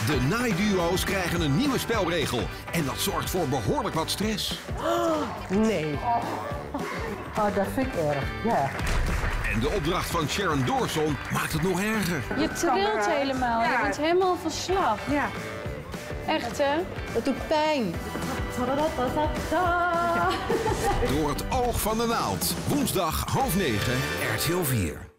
De naaiduo's krijgen een nieuwe spelregel. En dat zorgt voor behoorlijk wat stress. Nee. Oh, dat vind ik erg, ja. En de opdracht van Sharon Dawson maakt het nog erger. Je trilt helemaal, je bent helemaal van slag. Ja. Echt, hè? Dat doet pijn. Door het oog van de naald. Woensdag 20:30, RTL 4.